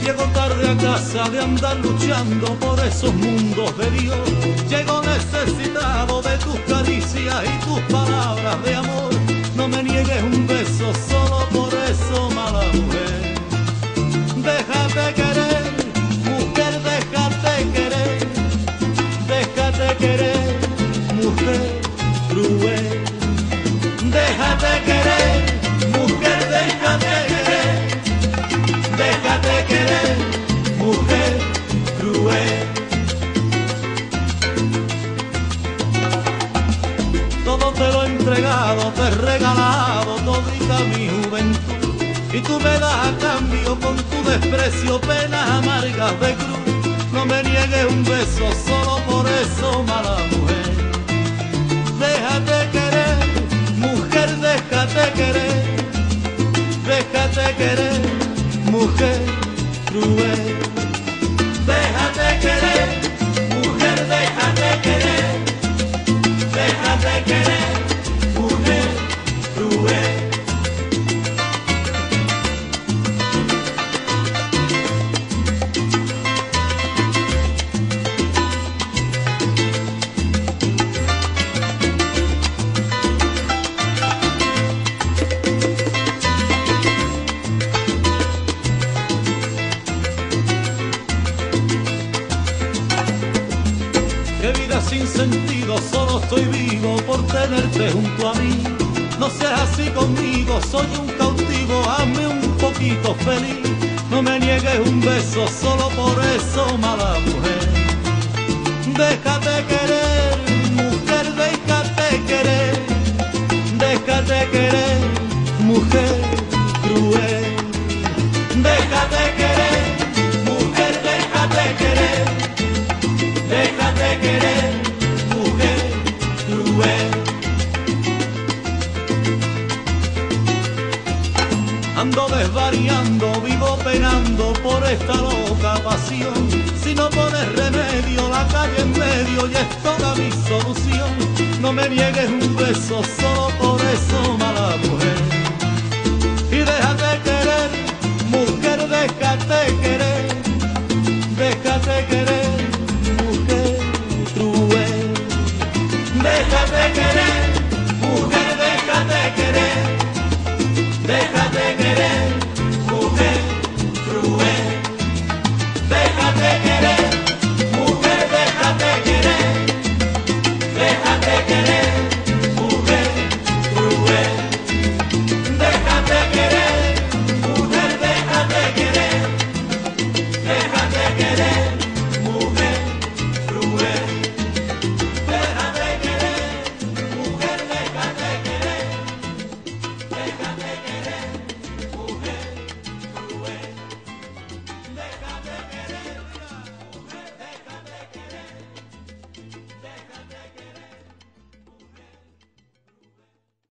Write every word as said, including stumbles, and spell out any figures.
llego tarde a casa de andar luchando por esos mundos de Dios. Llego necesitado de tus caricias y tus palabras de amor. No me niegues un beso solo por eso, mala mujer. Déjate querer, mujer, déjate querer. Déjate querer, mujer cruel. Déjate querer, mujer, déjate querer. Déjate querer, mujer cruel. Todo te lo he entregado, te he regalado todita mi juventud, y tú me das a cambio con tu desprecio penas amargas de cruz. No me niegues un beso solo por eso, mala mujer. Déjate querer, mujer, déjate querer. Déjate querer, mujer cruel. Déjate querer, mujer, déjate querer. Déjate querer, mujer cruel. Qué vida sin sentido, solo estoy vivo por tenerte junto a mí. No seas así conmigo, soy un cautivo, hazme un poquito feliz. No me niegues un beso solo por eso, mala mujer. Déjate querer, mujer, déjate querer. Déjate querer, mujer cruel. Déjate querer, mujer, déjate querer. Déjate querer, mujer cruel. Ando desvariando, vivo penando por esta loca pasión. Si no pones remedio, la calle en medio y es toda mi solución. No me niegues un beso solo por eso, mala mujer.